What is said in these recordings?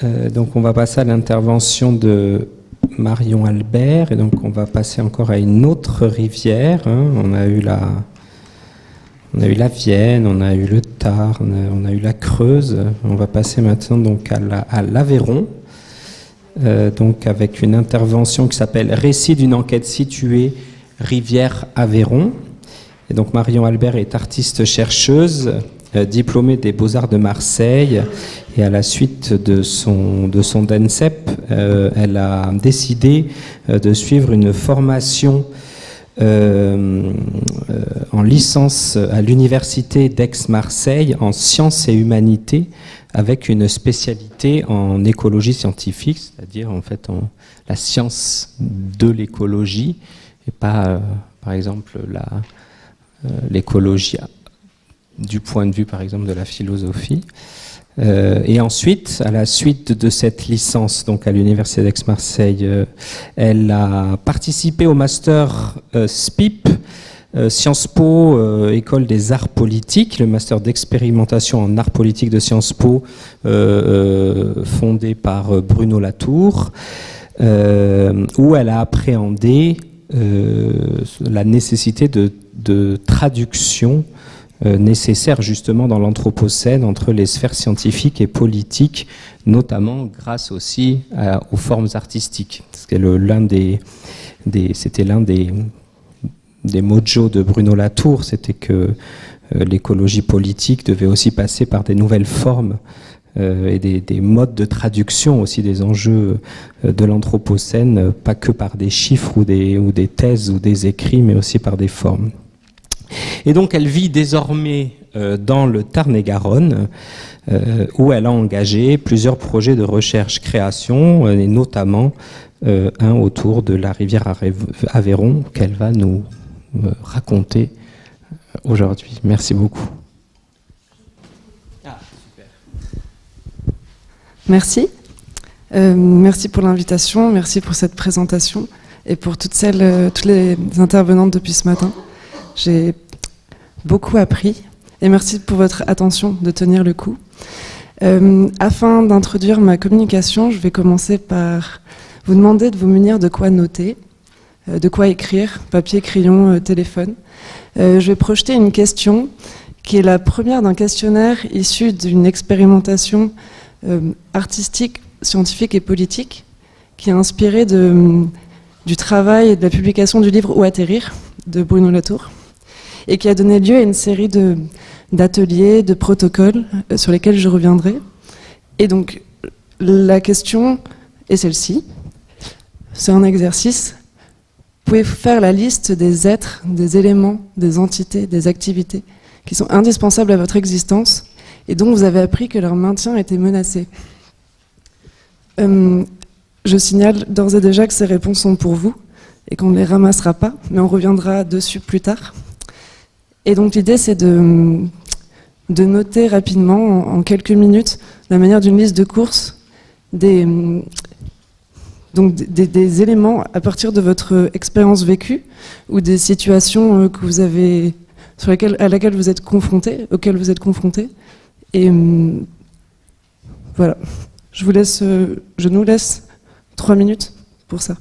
Donc on va passer à l'intervention de Marion Albert, et donc on va passer encore à une autre rivière. On a eu la Vienne, on a eu le Tarn, on a eu la Creuse. On va passer maintenant donc à l'Aveyron, donc avec une intervention qui s'appelle Récit d'une enquête située rivière Aveyron. Et donc Marion Albert est artiste chercheuse, diplômée des Beaux-Arts de Marseille, et à la suite de son DENSEP, elle a décidé de suivre une formation en licence à l'université d'Aix-Marseille en sciences et humanités, avec une spécialité en écologie scientifique, c'est-à-dire en fait la science de l'écologie, et pas par exemple l'écologie du point de vue, par exemple, de la philosophie. Et ensuite, à la suite de cette licence, donc à l'université d'Aix-Marseille, elle a participé au master SPIP, Sciences Po, École des Arts Politiques, le master d'expérimentation en arts politiques de Sciences Po, fondé par Bruno Latour, où elle a appréhendé la nécessité de traduction nécessaire justement dans l'Anthropocène entre les sphères scientifiques et politiques, notamment grâce aussi aux formes artistiques. C'était l'un des mojos de Bruno Latour, c'était que l'écologie politique devait aussi passer par des nouvelles formes et des modes de traduction aussi des enjeux de l'Anthropocène, pas que par des chiffres ou des thèses ou des écrits, mais aussi par des formes. Et donc elle vit désormais dans le Tarn-et-Garonne, où elle a engagé plusieurs projets de recherche-création, et notamment un autour de la rivière Aveyron, qu'elle va nous raconter aujourd'hui. Merci beaucoup. Merci. Merci pour l'invitation, merci pour cette présentation et pour toutes les intervenantes depuis ce matin. J'ai beaucoup appris et merci pour votre attention de tenir le coup. Afin d'introduire ma communication, je vais commencer par vous demander de vous munir de quoi noter, de quoi écrire, papier, crayon, téléphone. Je vais projeter une question qui est la première d'un questionnaire issu d'une expérimentation artistique, scientifique et politique qui est inspiré du travail et de la publication du livre Où atterrir de Bruno Latour et qui a donné lieu à une série d'ateliers, de protocoles sur lesquels je reviendrai. Et donc la question est celle-ci. C'est un exercice. Pouvez-vous faire la liste des êtres, des éléments, des entités, des activités qui sont indispensables à votre existence et dont vous avez appris que leur maintien était menacé? Je signale d'ores et déjà que ces réponses sont pour vous et qu'on ne les ramassera pas, mais on reviendra dessus plus tard. Et donc l'idée, c'est de noter rapidement, en quelques minutes, la manière d'une liste de courses, des éléments à partir de votre expérience vécue ou des situations que vous avez, à laquelle vous êtes confrontés, auxquelles vous êtes confrontés. Et voilà. Je nous laisse 3 minutes pour ça.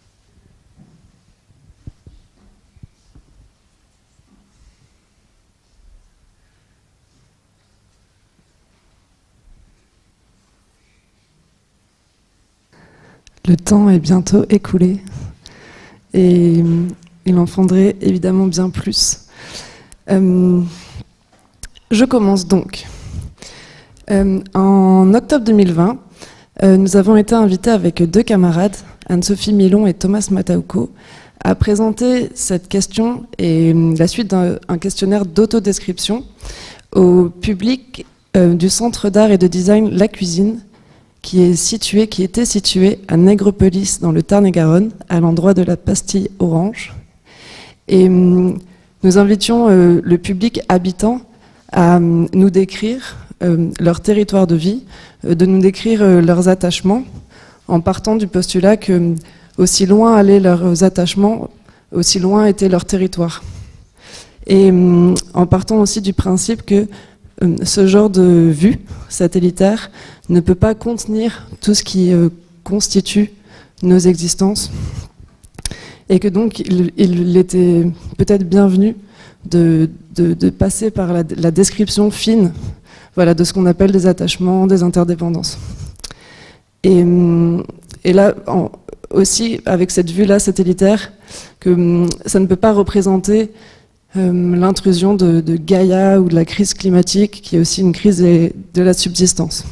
Le temps est bientôt écoulé et il en faudrait évidemment bien plus. Je commence donc. En octobre 2020, nous avons été invités avec 2 camarades, Anne-Sophie Milon et Thomas Mataouko, à présenter cette question et la suite d'un questionnaire d'autodescription au public du Centre d'art et de design La Cuisine, qui était situé à Nègrepelisse, dans le Tarn-et-Garonne, à l'endroit de la pastille orange. Et nous invitions le public habitant à nous décrire leur territoire de vie, de nous décrire leurs attachements, en partant du postulat que aussi loin allaient leurs attachements, aussi loin était leur territoire. Et en partant aussi du principe que ce genre de vue satellitaire ne peut pas contenir tout ce qui constitue nos existences, et que donc il était peut-être bienvenu de passer par la description fine, voilà, de ce qu'on appelle des attachements, des interdépendances. Et là, aussi, avec cette vue-là satellitaire, que ça ne peut pas représenter l'intrusion de Gaïa ou de la crise climatique, qui est aussi une crise de la subsistance.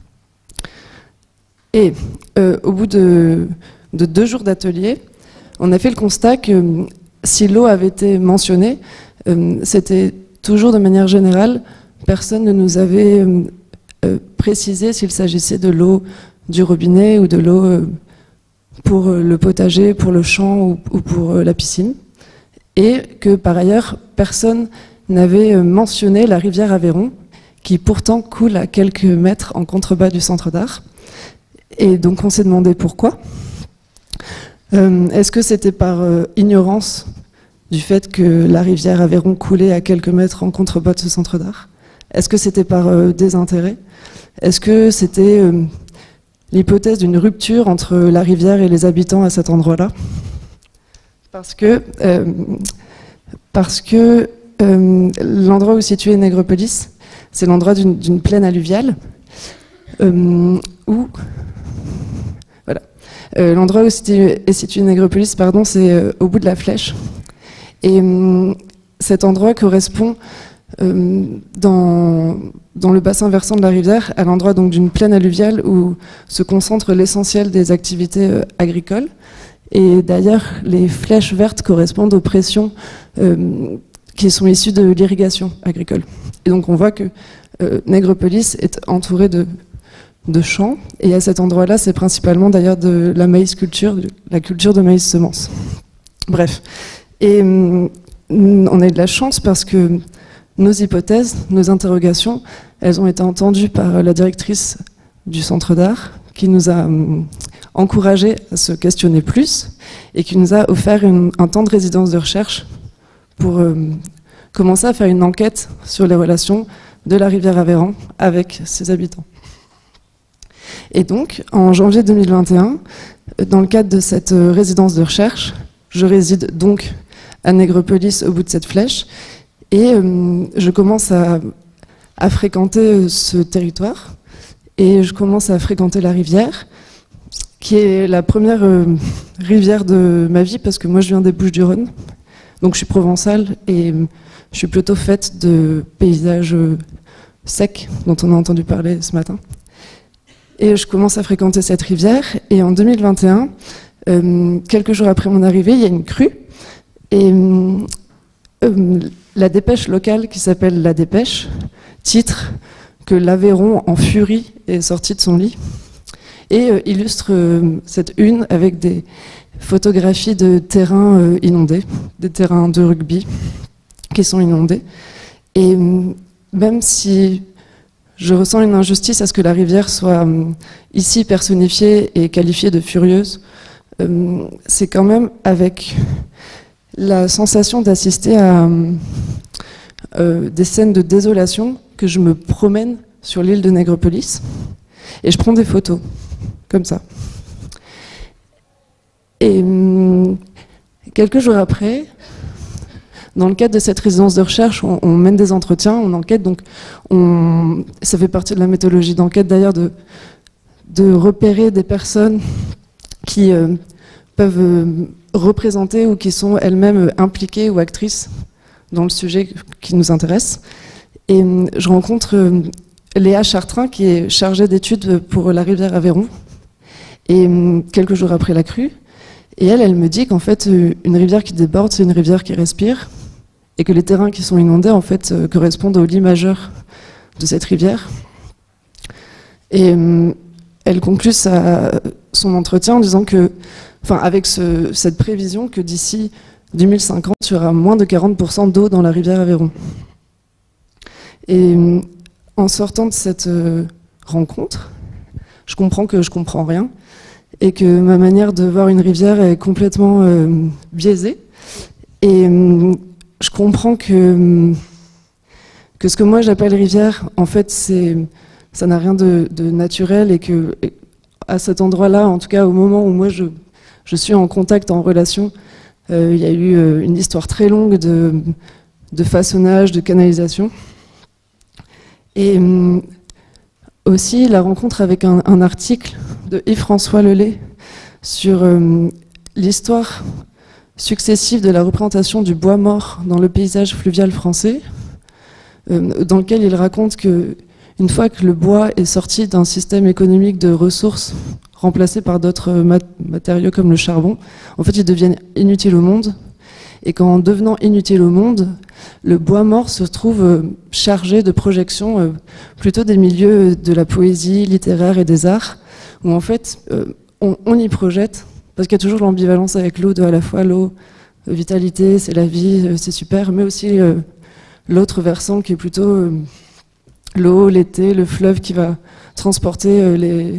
Et au bout de 2 jours d'atelier, on a fait le constat que si l'eau avait été mentionnée, c'était toujours de manière générale, personne ne nous avait précisé s'il s'agissait de l'eau du robinet ou de l'eau pour le potager, pour le champ ou pour la piscine. Et que par ailleurs, personne n'avait mentionné la rivière Aveyron, qui pourtant coule à quelques mètres en contrebas du centre d'art. Et donc on s'est demandé pourquoi. Est-ce que c'était par ignorance du fait que la rivière Aveyron coulait à quelques mètres en contrebas de ce centre d'art? Est-ce que c'était par désintérêt? Est-ce que c'était l'hypothèse d'une rupture entre la rivière et les habitants à cet endroit-là? Parce que l'endroit où est situé Nègrepelisse, c'est l'endroit d'une plaine alluviale où... Voilà. L'endroit où est situé Nègrepelisse, pardon, c'est au bout de la Flèche. Et cet endroit correspond dans le bassin versant de la rivière à l'endroit donc d'une plaine alluviale où se concentre l'essentiel des activités agricoles. Et d'ailleurs, les flèches vertes correspondent aux pressions qui sont issues de l'irrigation agricole. Et donc on voit que Nègrepelisse est entouré de champs, et à cet endroit-là, c'est principalement d'ailleurs de la maïs culture, la culture de maïs semence. Bref. Et on a eu de la chance parce que nos hypothèses, nos interrogations, elles ont été entendues par la directrice du centre d'art, qui nous a encouragés à se questionner plus et qui nous a offert un temps de résidence de recherche pour commencer à faire une enquête sur les relations de la rivière Aveyron avec ses habitants. Et donc, en janvier 2021, dans le cadre de cette résidence de recherche, je réside donc à Nègrepelisse au bout de cette flèche, et je commence à fréquenter ce territoire, et je commence à fréquenter la rivière, qui est la première rivière de ma vie, parce que moi je viens des Bouches-du-Rhône, donc je suis provençale, et je suis plutôt faite de paysages secs, dont on a entendu parler ce matin. Et je commence à fréquenter cette rivière, et en 2021, quelques jours après mon arrivée, il y a une crue, et la dépêche locale qui s'appelle La Dépêche titre que l'Aveyron en furie est sorti de son lit, et illustre cette une avec des photographies de terrains inondés, des terrains de rugby qui sont inondés. Et même si je ressens une injustice à ce que la rivière soit ici personnifiée et qualifiée de furieuse, c'est quand même avec la sensation d'assister à des scènes de désolation que je me promène sur l'île de Nègrepelisse et je prends des photos, comme ça. Et quelques jours après, dans le cadre de cette résidence de recherche, on mène des entretiens, on enquête, donc ça fait partie de la méthodologie d'enquête d'ailleurs de repérer des personnes qui peuvent représenter ou qui sont elles-mêmes impliquées ou actrices dans le sujet qui nous intéresse. Et je rencontre Léa Chartrain, qui est chargée d'études pour la rivière Aveyron, et quelques jours après la crue, et elle me dit qu'en fait, une rivière qui déborde, c'est une rivière qui respire, et que les terrains qui sont inondés, en fait, correspondent au lit majeur de cette rivière. Et elle conclut son entretien en disant que, enfin, avec cette prévision que d'ici 2050, il y aura moins de 40% d'eau dans la rivière Aveyron. Et en sortant de cette rencontre, je comprends que je comprends rien et que ma manière de voir une rivière est complètement biaisée. Et je comprends que que ce que moi j'appelle rivière, en fait, ça n'a rien de naturel, et que à cet endroit-là, en tout cas au moment où moi je suis en contact, en relation, il y a eu une histoire très longue de façonnage, de canalisation. Et aussi la rencontre avec un article de Yves-François Lelay sur l'histoire successive de la représentation du bois mort dans le paysage fluvial français, dans lequel il raconte que une fois que le bois est sorti d'un système économique de ressources remplacé par d'autres matériaux comme le charbon, en fait, ils deviennent inutiles au monde. Et qu'en devenant inutile au monde, le bois mort se trouve chargé de projections plutôt des milieux de la poésie littéraire et des arts, où en fait, on y projette, parce qu'il y a toujours l'ambivalence avec l'eau, de à la fois l'eau, vitalité, c'est la vie, c'est super, mais aussi l'autre versant qui est plutôt l'eau, l'été, le fleuve qui va transporter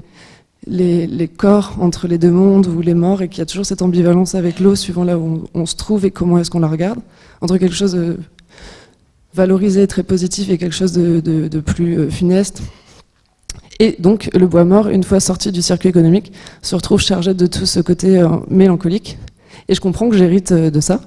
les corps entre les deux mondes, ou les morts, et qu'il y a toujours cette ambivalence avec l'eau suivant là où on se trouve et comment est-ce qu'on la regarde, entre quelque chose de valorisé, très positif, et quelque chose de plus funeste. Et donc le bois mort, une fois sorti du circuit économique, se retrouve chargé de tout ce côté mélancolique, et je comprends que j'hérite de ça.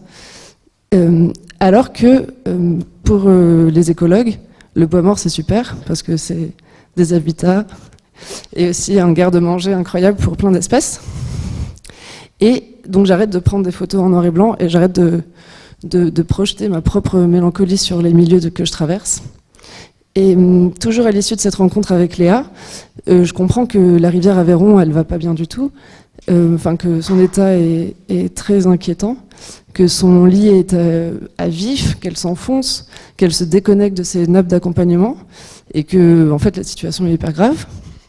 Alors que pour les écologues, le bois mort c'est super, parce que c'est des habitats, et aussi un garde-manger incroyable pour plein d'espèces. Et donc j'arrête de prendre des photos en noir et blanc, et j'arrête de projeter ma propre mélancolie sur les milieux que je traverse. Et toujours à l'issue de cette rencontre avec Léa, je comprends que la rivière Aveyron, elle va pas bien du tout, que son état est très inquiétant, que son lit est à vif, qu'elle s'enfonce, qu'elle se déconnecte de ses nappes d'accompagnement, et que en fait la situation est hyper grave.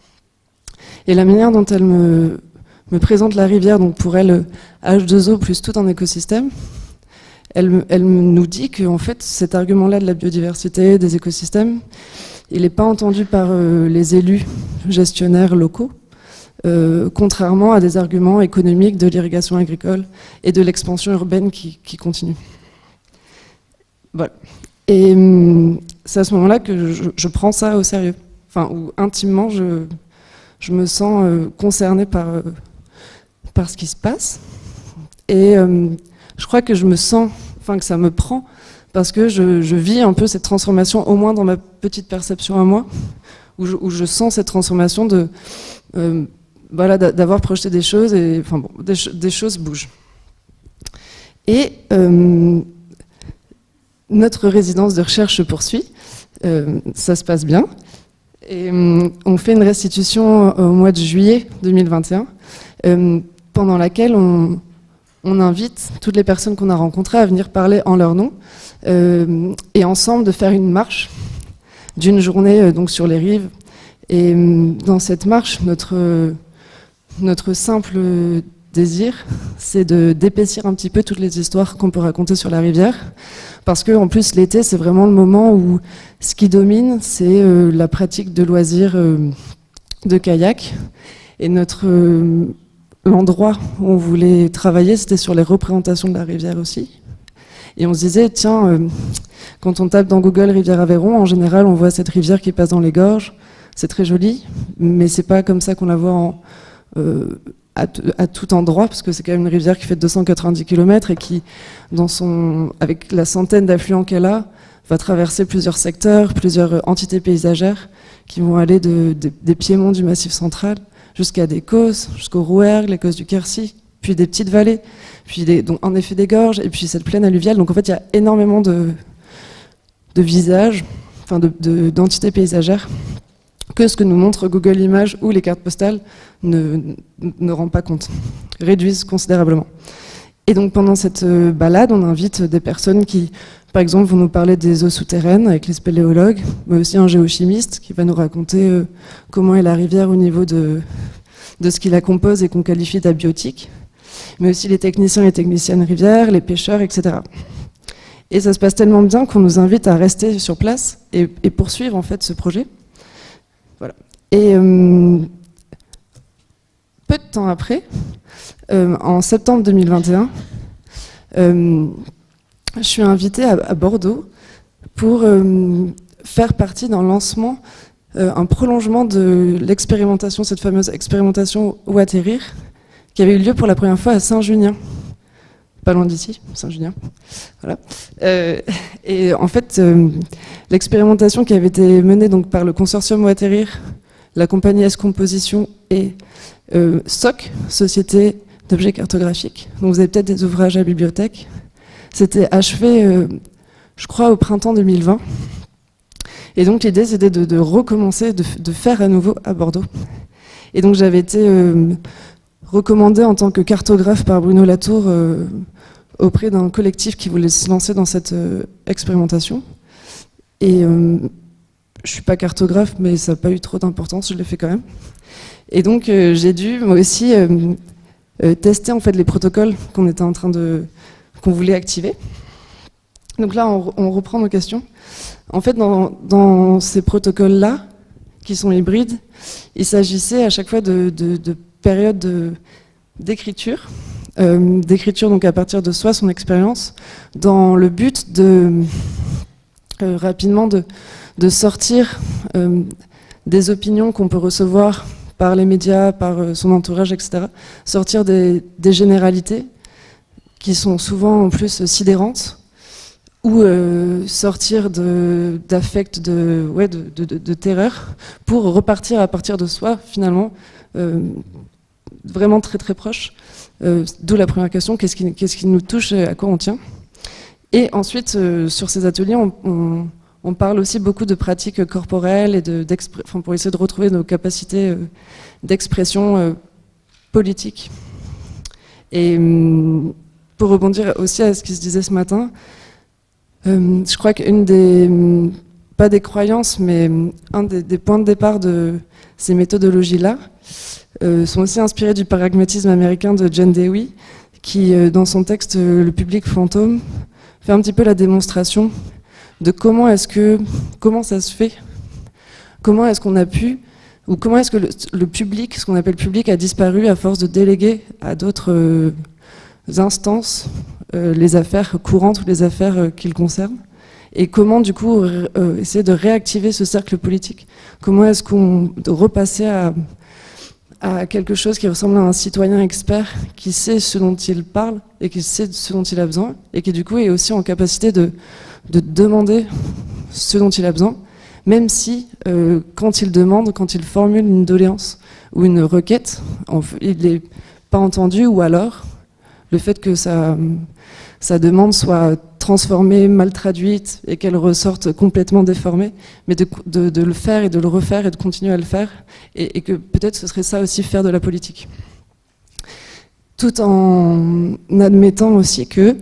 Et la manière dont elle me présente la rivière, donc pour elle, H2O plus tout un écosystème, elle nous dit que en fait, cet argument-là de la biodiversité, des écosystèmes, il n'est pas entendu par les élus gestionnaires locaux, contrairement à des arguments économiques de l'irrigation agricole et de l'expansion urbaine qui continue. Voilà. Et c'est à ce moment-là que je prends ça au sérieux. Enfin, où intimement, je me sens concernée par ce qui se passe. Et je crois que je me sens, que ça me prend, parce que je vis un peu cette transformation, au moins dans ma petite perception à moi, où je sens cette transformation d'avoir projeté des choses, et des choses bougent. Et notre résidence de recherche se poursuit, ça se passe bien. Et on fait une restitution au mois de juillet 2021, pendant laquelle on invite toutes les personnes qu'on a rencontrées à venir parler en leur nom, et ensemble de faire une marche d'une journée donc sur les rives. Et dans cette marche, notre simple désir, c'est d'épaissir un petit peu toutes les histoires qu'on peut raconter sur la rivière, parce que en plus l'été, c'est vraiment le moment où ce qui domine, c'est la pratique de loisirs de kayak. Et l'endroit où on voulait travailler, c'était sur les représentations de la rivière aussi. Et on se disait, tiens, quand on tape dans Google rivière Aveyron, en général, on voit cette rivière qui passe dans les gorges. C'est très joli, mais c'est pas comme ça qu'on la voit à tout endroit, parce que c'est quand même une rivière qui fait 290 km et qui, avec la centaine d'affluents qu'elle a, va traverser plusieurs secteurs, plusieurs entités paysagères qui vont aller des piémonts du Massif central jusqu'à des causses, jusqu'au Rouergue, les causses du Quercy, puis des petites vallées, puis donc en effet des gorges, et puis cette plaine alluviale. Donc en fait, il y a énormément de visages, d'entités paysagères, que ce que nous montre Google Images ou les cartes postales ne rend pas compte, réduisent considérablement. Et donc pendant cette balade, on invite des personnes qui, par exemple, vont nous parler des eaux souterraines avec les spéléologues, mais aussi un géochimiste qui va nous raconter comment est la rivière au niveau de ce qui la compose et qu'on qualifie d'abiotique, mais aussi les techniciens et techniciennes rivières, les pêcheurs, etc. Et ça se passe tellement bien qu'on nous invite à rester sur place et poursuivre en fait ce projet. Voilà. Et peu de temps après, en septembre 2021, je suis invitée à Bordeaux pour faire partie d'un lancement, un prolongement de l'expérimentation, cette fameuse expérimentation Où atterrir, qui avait eu lieu pour la première fois à Saint-Junien, pas loin d'ici, Saint-Junien. Voilà. Et en fait, l'expérimentation qui avait été menée donc, par le consortium Où atterrir, la compagnie S-Composition et SOC, Société d'objets cartographiques, donc vous avez peut-être des ouvrages à la bibliothèque, c'était achevé, je crois, au printemps 2020. Et donc l'idée, c'était de recommencer, de faire à nouveau à Bordeaux. Et donc j'avais été recommandée en tant que cartographe par Bruno Latour auprès d'un collectif qui voulait se lancer dans cette expérimentation. Et je ne suis pas cartographe, mais ça n'a pas eu trop d'importance, je l'ai fait quand même. Et donc j'ai dû, moi aussi, tester en fait, les protocoles qu'on voulait activer. Donc là, on reprend nos questions. En fait, dans ces protocoles-là, qui sont hybrides, il s'agissait à chaque fois de périodes d'écriture, donc à partir de soi, son expérience, dans le but de rapidement de sortir des opinions qu'on peut recevoir par les médias, par son entourage, etc. Sortir des généralités qui sont souvent en plus sidérantes, ou sortir d'affects de terreur pour repartir à partir de soi, finalement, vraiment très très proche. D'où la première question, qu'est-ce qui nous touche et à quoi on tient? Et ensuite, sur ces ateliers, on parle aussi beaucoup de pratiques corporelles et pour essayer de retrouver nos capacités d'expression politique. Et pour rebondir aussi à ce qui se disait ce matin, je crois qu'une pas des croyances, mais un des points de départ de ces méthodologies-là sont aussi inspirés du pragmatisme américain de John Dewey, qui, dans son texte Le public fantôme, fait un petit peu la démonstration de comment ça se fait, comment est-ce qu'on a pu, ou comment est-ce que le public, ce qu'on appelle public, a disparu à force de déléguer à d'autres instances les affaires courantes ou les affaires qui le concernent, et comment du coup essayer de réactiver ce cercle politique. Comment est-ce qu'on repasser à quelque chose qui ressemble à un citoyen expert qui sait ce dont il parle et qui sait ce dont il a besoin, et qui du coup est aussi en capacité de demander ce dont il a besoin, même si quand il demande, quand il formule une doléance ou une requête, il n'est pas entendu, ou alors le fait que sa demande soit transformée, mal traduite et qu'elle ressorte complètement déformée, mais de le faire et de le refaire et de continuer à le faire, et que peut-être ce serait ça aussi, faire de la politique. Tout en admettant aussi que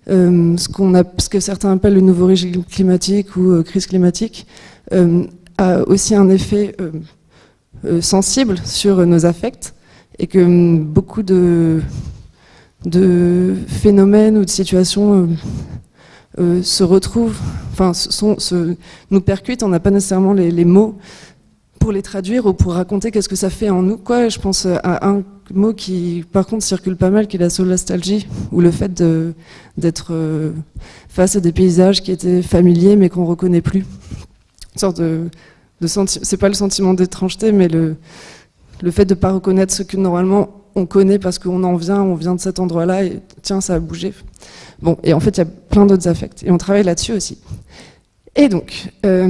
ce que certains appellent le nouveau régime climatique ou crise climatique a aussi un effet sensible sur nos affects, et que beaucoup de phénomènes ou de situations se retrouvent, enfin nous percutent. On n'a pas nécessairement les mots pour les traduire ou pour raconter qu'est-ce que ça fait en nous, quoi. Je pense à un mot qui par contre circule pas mal, qui est la solastalgie, ou le fait d'être face à des paysages qui étaient familiers mais qu'on reconnaît plus. Une sorte c'est pas le sentiment d'étrangeté, mais le fait de pas reconnaître ce que normalement on connaît parce qu'on on vient de cet endroit-là, et tiens, ça a bougé. Bon, et en fait, il y a plein d'autres affects, et on travaille là-dessus aussi. Et donc,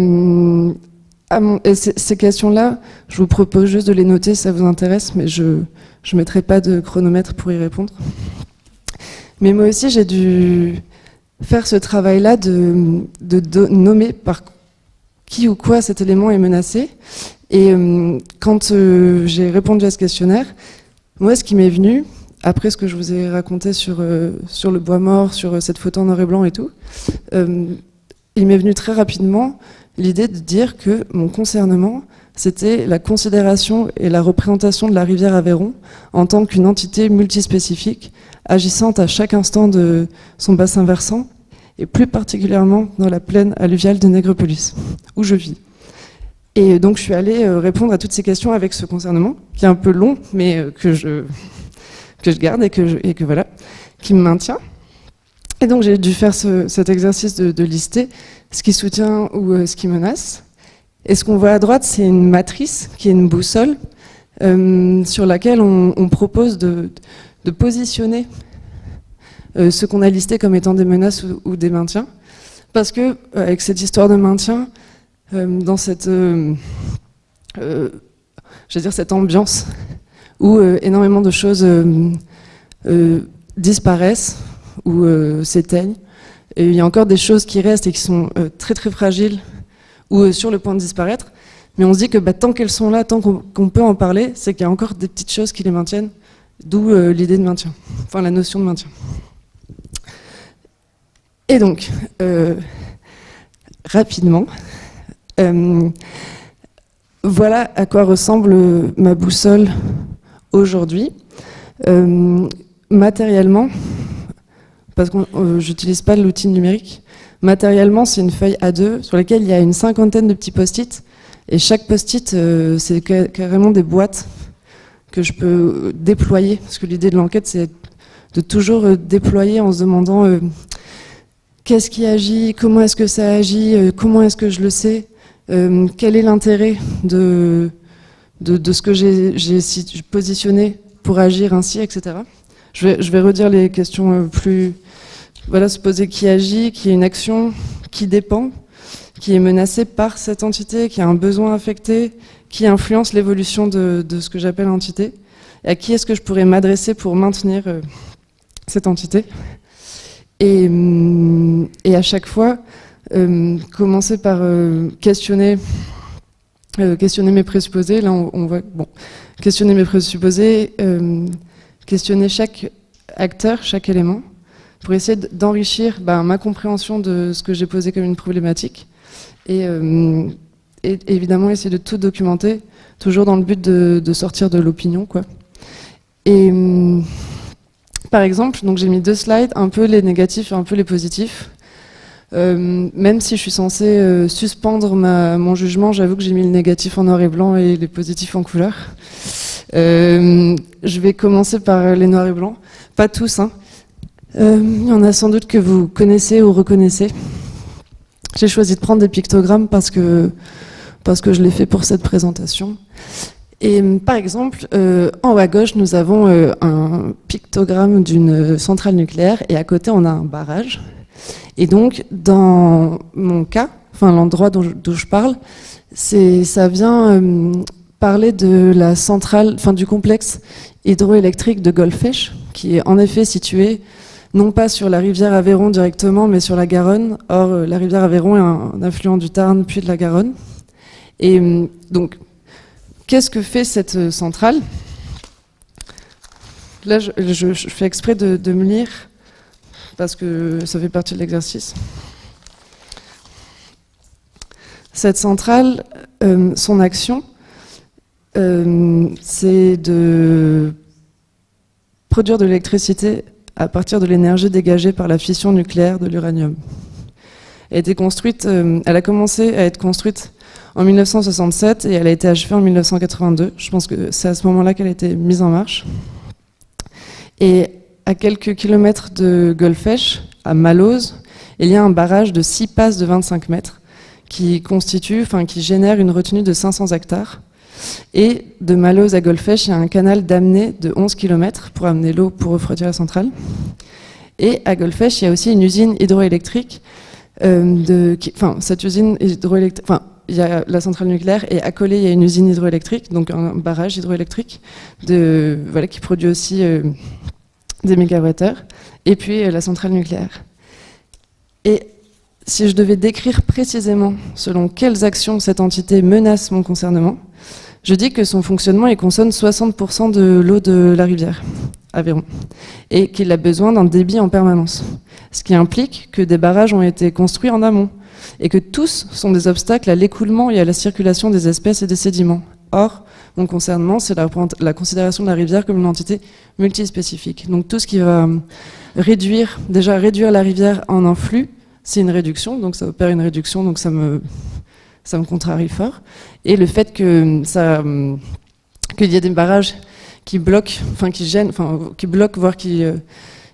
ces questions-là, je vous propose juste de les noter si ça vous intéresse, mais je ne mettrai pas de chronomètre pour y répondre. Mais moi aussi, j'ai dû faire ce travail-là de nommer par qui ou quoi cet élément est menacé. Et quand j'ai répondu à ce questionnaire, moi, ce qui m'est venu, après ce que je vous ai raconté sur le bois mort, sur cette photo en noir et blanc et tout, il m'est venu très rapidement l'idée de dire que mon concernement, c'était la considération et la représentation de la rivière Aveyron en tant qu'une entité multispécifique, agissante à chaque instant de son bassin versant, et plus particulièrement dans la plaine alluviale de Nègrepelisse, où je vis. Et donc je suis allée répondre à toutes ces questions avec ce concernement, qui est un peu long, mais que je garde et que voilà, qui me maintient. Et donc j'ai dû faire cet exercice de lister ce qui soutient ou ce qui menace. Et ce qu'on voit à droite, c'est une matrice qui est une boussole sur laquelle on propose de positionner ce qu'on a listé comme étant des menaces ou des maintiens. Parce que avec cette histoire de maintien, dans cette, cette ambiance où énormément de choses disparaissent ou s'éteignent, et il y a encore des choses qui restent et qui sont très très fragiles ou sur le point de disparaître, mais on se dit que tant qu'elles sont là, tant qu'on peut en parler, c'est qu'il y a encore des petites choses qui les maintiennent, d'où l'idée de maintien, enfin la notion de maintien. Et donc, rapidement, voilà à quoi ressemble ma boussole aujourd'hui. Matériellement, parce que j'utilise pas l'outil numérique, matériellement c'est une feuille A2 sur laquelle il y a une cinquantaine de petits post-it, et chaque post-it c'est carrément des boîtes que je peux déployer, parce que l'idée de l'enquête c'est de toujours déployer en se demandant qu'est-ce qui agit, comment est-ce que ça agit, comment est-ce que je le sais, quel est l'intérêt de ce que j'ai positionné pour agir ainsi, etc. Je vais redire les questions plus... Voilà, se poser qui agit, qui est une action, qui dépend, qui est menacé par cette entité, qui a un besoin affecté, qui influence l'évolution de ce que j'appelle entité, et à qui est-ce que je pourrais m'adresser pour maintenir cette entité. Et à chaque fois, commencer par questionner mes présupposés. Là, on voit, bon, questionner mes présupposés, questionner chaque acteur, chaque élément, pour essayer d'enrichir ma compréhension de ce que j'ai posé comme une problématique, et évidemment essayer de tout documenter, toujours dans le but de sortir de l'opinion, quoi. Et par exemple, donc j'ai mis 2 slides, un peu les négatifs et un peu les positifs. Même si je suis censée suspendre mon jugement, j'avoue que j'ai mis le négatif en noir et blanc et les positifs en couleur. Je vais commencer par les noirs et blancs. Pas tous, hein. Il y en a sans doute que vous connaissez ou reconnaissez. J'ai choisi de prendre des pictogrammes parce que je l'ai fait pour cette présentation. Et par exemple, en haut à gauche, nous avons un pictogramme d'une centrale nucléaire et à côté, on a un barrage. Et donc, dans mon cas, enfin l'endroit dont je parle, ça vient parler de la centrale, enfin du complexe hydroélectrique de Golfech, qui est en effet situé non pas sur la rivière Aveyron directement, mais sur la Garonne. Or, la rivière Aveyron est un affluent du Tarn puis de la Garonne. Et donc, qu'est-ce que fait cette centrale? Là, je fais exprès de me lire, parce que ça fait partie de l'exercice. Cette centrale, son action, c'est de produire de l'électricité à partir de l'énergie dégagée par la fission nucléaire de l'uranium. Elle a commencé à être construite en 1967 et elle a été achevée en 1982. Je pense que c'est à ce moment-là qu'elle a été mise en marche. Et à quelques kilomètres de Golfech, à Malloz, il y a un barrage de 6 passes de 25 mètres qui génère une retenue de 500 hectares. Et de Malloz à Golfech, il y a un canal d'amener de 11 km pour amener l'eau pour refroidir la centrale. Et à Golfech, il y a aussi une usine hydroélectrique. Cette usine hydroélectrique, il y a la centrale nucléaire et accolé, il y a une usine hydroélectrique, donc un barrage hydroélectrique qui produit aussi des mégawattheures, et puis la centrale nucléaire. Et si je devais décrire précisément selon quelles actions cette entité menace mon concernement, je dis que son fonctionnement il consomme 60% de l'eau de la rivière Aveyron, et qu'il a besoin d'un débit en permanence, ce qui implique que des barrages ont été construits en amont, et que tous sont des obstacles à l'écoulement et à la circulation des espèces et des sédiments. Or, mon concernement, c'est la considération de la rivière comme une entité multispécifique. Donc tout ce qui va réduire la rivière en un flux, c'est une réduction, donc ça opère une réduction, donc ça me contrarie fort. Et le fait qu'il y ait des barrages qui bloquent, qui bloquent, voire qui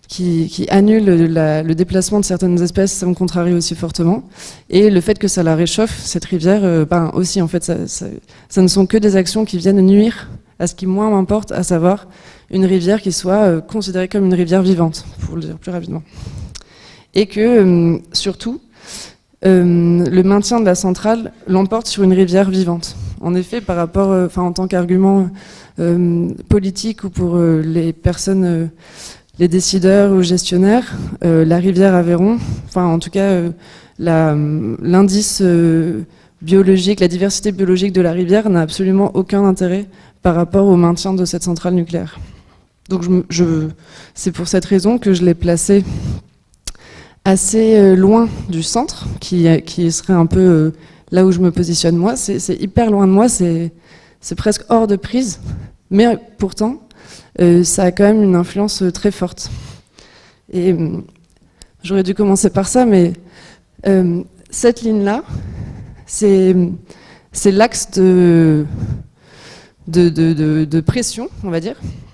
qui annule le déplacement de certaines espèces, ça me contrarie aussi fortement. Et le fait que ça la réchauffe, cette rivière, ben aussi, en fait, ça ne sont que des actions qui viennent nuire à ce qui, moi, m'importe, à savoir une rivière qui soit considérée comme une rivière vivante, pour le dire plus rapidement. Et que, surtout, le maintien de la centrale l'emporte sur une rivière vivante. En effet, par rapport, en tant qu'argument politique ou pour les personnes, les décideurs ou gestionnaires, la rivière Aveyron, en tout cas l'indice biologique, la diversité biologique de la rivière n'a absolument aucun intérêt par rapport au maintien de cette centrale nucléaire. Donc c'est pour cette raison que je l'ai placée assez loin du centre, qui serait un peu là où je me positionne moi. C'est hyper loin de moi, c'est presque hors de prise, mais pourtant, ça a quand même une influence très forte. Et j'aurais dû commencer par ça, mais cette ligne-là, c'est l'axe de pression, on va dire.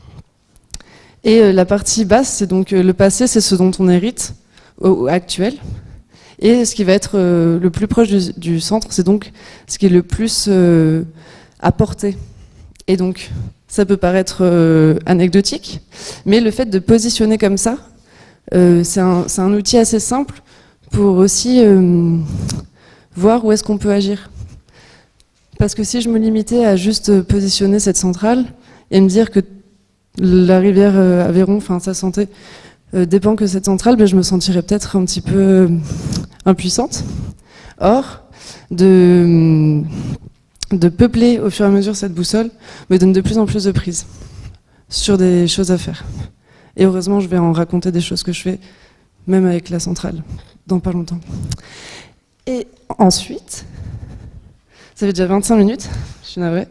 Et la partie basse, c'est donc le passé, c'est ce dont on hérite actuel. Et ce qui va être le plus proche du centre, c'est donc ce qui est le plus à portée. Et donc, ça peut paraître anecdotique, mais le fait de positionner comme ça, c'est un outil assez simple pour aussi voir où est-ce qu'on peut agir. Parce que si je me limitais à juste positionner cette centrale et me dire que la rivière Aveyron, sa santé, dépend que cette centrale, je me sentirais peut-être un petit peu impuissante. Or, de peupler au fur et à mesure cette boussole me donne de plus en plus de prise sur des choses à faire. Et heureusement, je vais en raconter des choses que je fais, même avec la centrale, dans pas longtemps. Et ensuite, ça fait déjà 25 minutes, je suis navrée.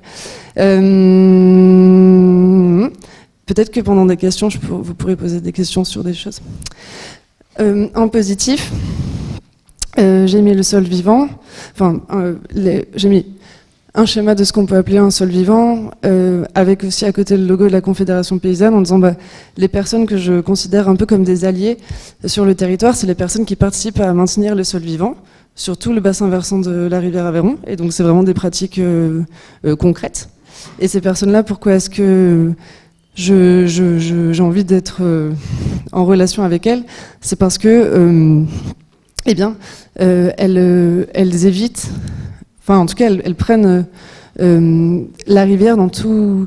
Peut-être que pendant des questions, vous pourrez poser des questions sur des choses. En positif, j'ai mis le sol vivant, j'ai mis un schéma de ce qu'on peut appeler un sol vivant, avec aussi à côté le logo de la Confédération paysanne, en disant les personnes que je considère un peu comme des alliés sur le territoire, c'est les personnes qui participent à maintenir le sol vivant, surtout le bassin versant de la rivière Aveyron, et donc c'est vraiment des pratiques concrètes. Et ces personnes-là, pourquoi est-ce que j'ai envie d'être en relation avec elles? C'est parce que elles évitent, en tout cas elles prennent la rivière dans tous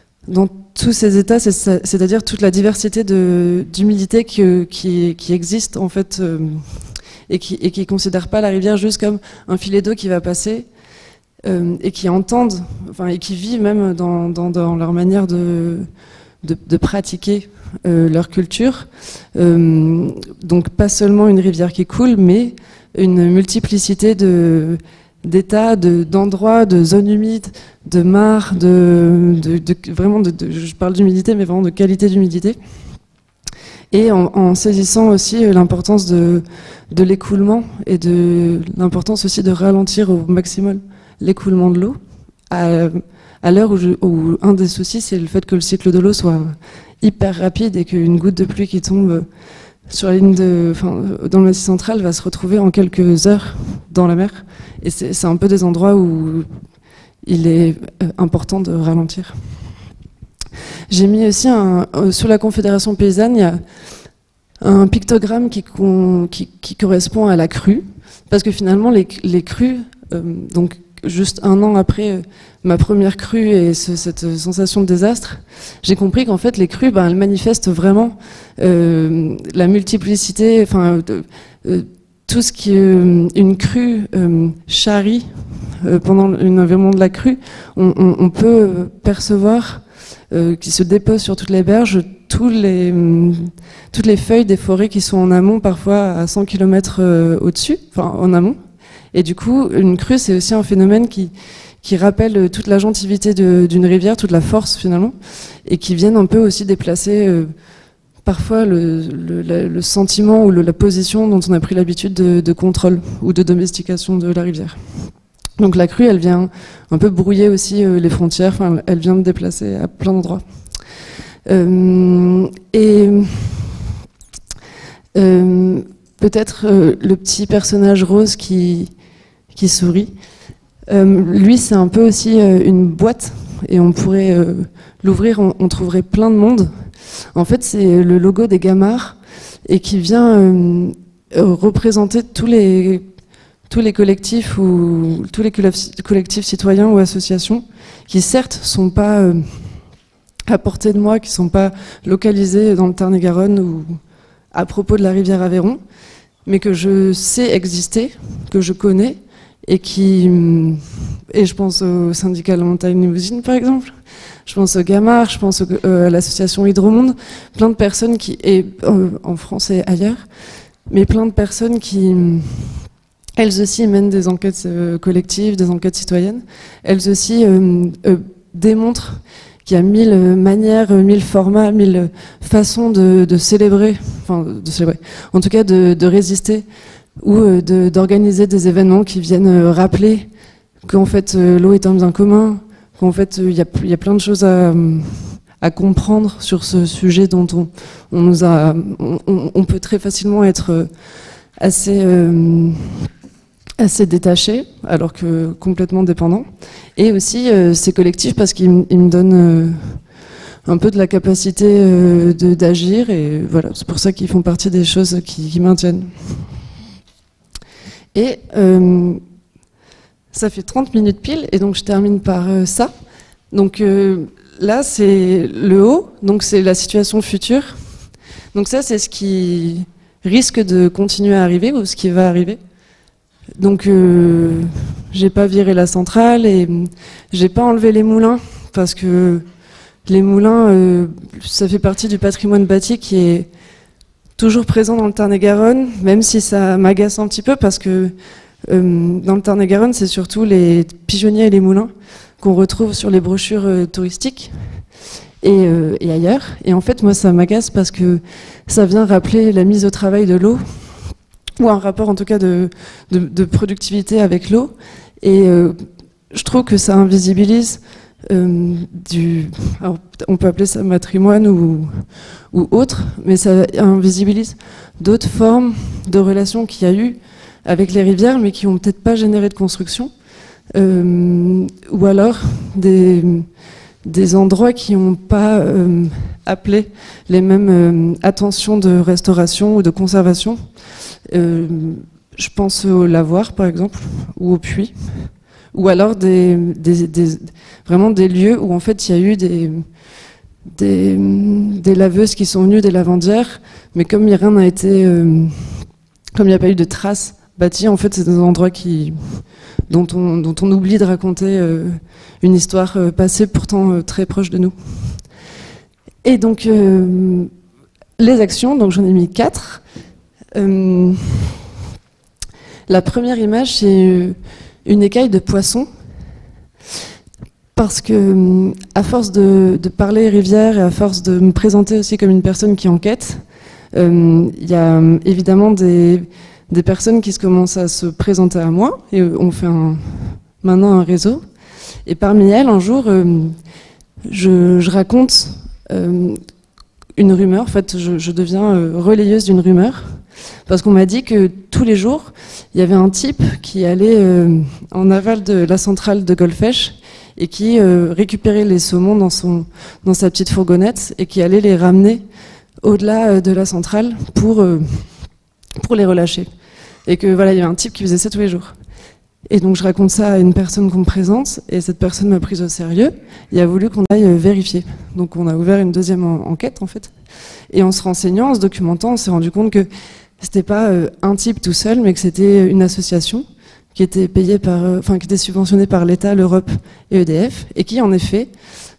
ces états, c'est-à-dire toute la diversité d'humidité qui existe en fait, et qui ne considèrent pas la rivière juste comme un filet d'eau qui va passer, et qui entendent, et qui vivent même dans leur manière de pratiquer leur culture. Donc pas seulement une rivière qui coule, mais une multiplicité d'états, d'endroits, de zones humides, de mares, vraiment je parle d'humidité, mais vraiment de qualité d'humidité. Et en saisissant aussi l'importance de l'écoulement et de l'importance aussi de ralentir au maximum l'écoulement de l'eau, à l'heure où un des soucis, c'est le fait que le cycle de l'eau soit hyper rapide et qu'une goutte de pluie qui tombe sur la ligne dans le Massif central va se retrouver en quelques heures dans la mer. Et c'est un peu des endroits où il est important de ralentir. J'ai mis aussi sur la Confédération paysanne, il y a un pictogramme qui correspond à la crue, parce que finalement les crues, donc juste un an après ma première crue et cette sensation de désastre, j'ai compris qu'en fait les crues, elles manifestent vraiment la multiplicité, tout ce qui une crue charrie pendant un événement de la crue, on peut percevoir qui se dépose sur toutes les berges, toutes les feuilles des forêts qui sont en amont, parfois à 100 km au-dessus, en amont. Et du coup, une crue, c'est aussi un phénomène qui rappelle toute l'agentivité d'une rivière, toute la force finalement, et qui viennent un peu aussi déplacer parfois le sentiment ou la position dont on a pris l'habitude de contrôle ou de domestication de la rivière. Donc la crue, elle vient un peu brouiller aussi les frontières, elle vient me déplacer à plein d'endroits. Et Peut-être le petit personnage rose qui sourit. Lui, c'est un peu aussi une boîte, et on pourrait l'ouvrir, on trouverait plein de monde. En fait, c'est le logo des Gamarres, et qui vient représenter tous les collectifs ou tous les collectifs citoyens ou associations qui certes sont pas à portée de moi, qui sont pas localisés dans le Tarn-et-Garonne ou à propos de la rivière Aveyron, mais que je sais exister, que je connais, et je pense au syndicat de la montagne limousine par exemple, je pense au Gamarre, je pense à l'association Hydromonde, plein de personnes en France et ailleurs, mais plein de personnes qui elles aussi mènent des enquêtes collectives, des enquêtes citoyennes. Elles aussi démontrent qu'il y a 1000 manières, 1000 formats, 1000 façons de célébrer, en tout cas de résister ou d'organiser des événements qui viennent rappeler qu'en fait l'eau est un bien commun, qu'en fait il y a plein de choses à comprendre sur ce sujet dont on peut très facilement être assez détaché, alors que complètement dépendant. Et aussi ces collectifs, parce qu'ils me donnent un peu de la capacité d'agir, et voilà, c'est pour ça qu'ils font partie des choses qui maintiennent. Et ça fait 30 minutes pile, et donc je termine par ça. Donc là, c'est le haut, donc c'est la situation future. Donc ça, c'est ce qui risque de continuer à arriver, ou ce qui va arriver. Donc j'ai pas viré la centrale et j'ai pas enlevé les moulins, parce que les moulins, ça fait partie du patrimoine bâti qui est toujours présent dans le Tarn-et-Garonne, même si ça m'agace un petit peu, parce que dans le Tarn-et-Garonne, c'est surtout les pigeonniers et les moulins qu'on retrouve sur les brochures touristiques et ailleurs. Et en fait, moi, ça m'agace parce que ça vient rappeler la mise au travail de l'eau, ou un rapport en tout cas de productivité avec l'eau. Et je trouve que ça invisibilise alors, on peut appeler ça matrimoine ou autre, mais ça invisibilise d'autres formes de relations qu'il y a eu avec les rivières, mais qui n'ont peut-être pas généré de construction, ou alors des endroits qui n'ont pas appelé les mêmes attentions de restauration ou de conservation. Je pense au lavoir par exemple, ou au puits, ou alors vraiment des lieux où en fait il y a eu des laveuses qui sont venues, des lavandières, mais comme rien n'a été, comme il n'y a pas eu de traces bâties, en fait c'est des endroits dont on oublie de raconter une histoire passée pourtant très proche de nous. Et donc les actions, donc j'en ai mis 4. La première image, c'est une écaille de poisson, parce que à force de parler rivière et à force de me présenter aussi comme une personne qui enquête, il y a évidemment des personnes qui commencent à se présenter à moi, et on fait maintenant un réseau. Et parmi elles, un jour, je raconte une rumeur. En fait, je deviens relayeuse d'une rumeur, parce qu'on m'a dit que tous les jours, il y avait un type qui allait en aval de la centrale de Golfech et qui récupérait les saumons dans sa petite fourgonnette et qui allait les ramener au-delà de la centrale pour les relâcher. Et que voilà, il y avait un type qui faisait ça tous les jours. Et donc je raconte ça à une personne qu'on me présente, et cette personne m'a prise au sérieux et a voulu qu'on aille vérifier. Donc on a ouvert une deuxième enquête en fait. Et en se renseignant, en se documentant, on s'est rendu compte que c'était pas un type tout seul, mais que c'était une association qui était payée qui était subventionnée par l'État, l'Europe et EDF, et qui en effet,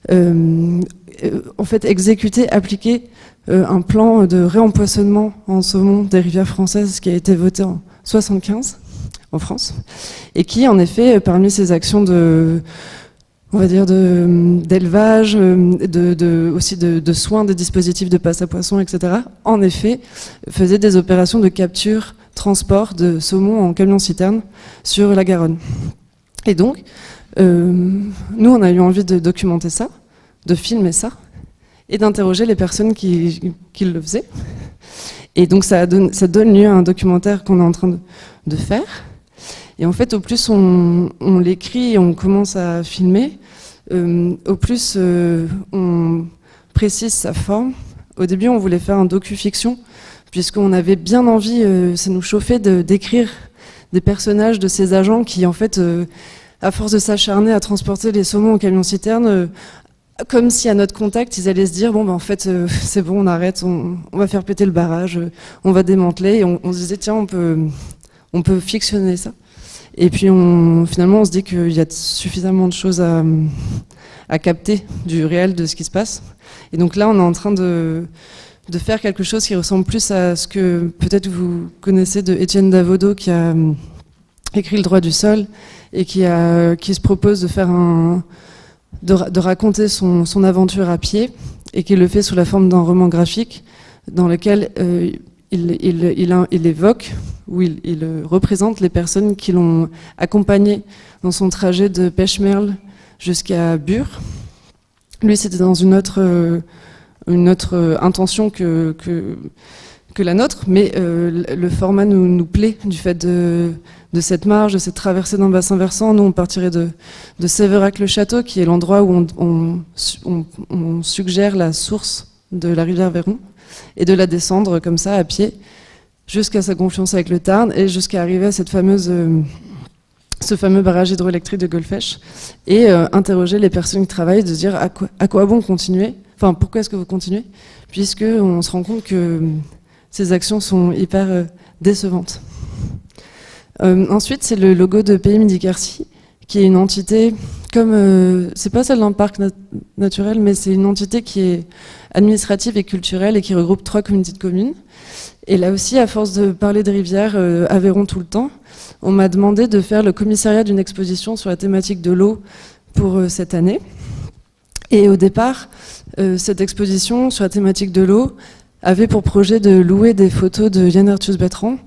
exécutait, appliquait un plan de réempoisonnement en saumon des rivières françaises qui a été voté en 1975 en France, et qui en effet, parmi ces actions d'élevage, aussi de soins des dispositifs de passe à poissons, etc., en effet, faisait des opérations de capture, transport de saumon en camion-citerne sur la Garonne. Et donc, nous, on a eu envie de documenter ça, de filmer ça, et d'interroger les personnes qui le faisaient. Et donc ça donne lieu à un documentaire qu'on est en train de faire. Et en fait, au plus on l'écrit et on commence à filmer, au plus on précise sa forme. Au début, on voulait faire un docu-fiction, puisqu'on avait bien envie, ça nous chauffait d'écrire des personnages de ces agents qui, en fait, à force de s'acharner à transporter les saumons en camion-citerne, comme si à notre contact, ils allaient se dire, bon, ben, en fait, c'est bon, on arrête, on va faire péter le barrage, on va démanteler. Et on se disait, tiens, on peut fictionner ça. Et puis, finalement, on se dit qu'il y a suffisamment de choses à capter du réel de ce qui se passe. Et donc là, on est en train de faire quelque chose qui ressemble plus à ce que peut-être vous connaissez de Étienne Davodo, qui a écrit Le droit du sol et qui se propose de faire de raconter son aventure à pied, et qui le fait sous la forme d'un roman graphique dans lequel il évoque ou il représente les personnes qui l'ont accompagné dans son trajet de Pêche-Merle jusqu'à Bure. Lui, c'était dans une autre intention que la nôtre, mais le format nous plaît du fait de cette marge, de cette traversée d'un bassin versant. Nous, on partirait de Sévérac-le-Château, qui est l'endroit où on suggère la source de la rivière Véron, et de la descendre comme ça à pied jusqu'à sa confluence avec le Tarn et jusqu'à arriver à ce fameux barrage hydroélectrique de Golfech, et interroger les personnes qui travaillent, de se dire à quoi bon continuer, enfin pourquoi est-ce que vous continuez, puisque on se rend compte que ces actions sont hyper décevantes. Ensuite, c'est le logo de Pays Midi-Quercy, qui est une entité comme c'est pas celle d'un parc naturel, mais c'est une entité qui est administrative et culturelle et qui regroupe 3 communautés de communes. Et là aussi, à force de parler de rivières, Aveyron tout le temps, on m'a demandé de faire le commissariat d'une exposition sur la thématique de l'eau pour cette année. Et au départ, cette exposition sur la thématique de l'eau avait pour projet de louer des photos de Yann Arthus Bertrand.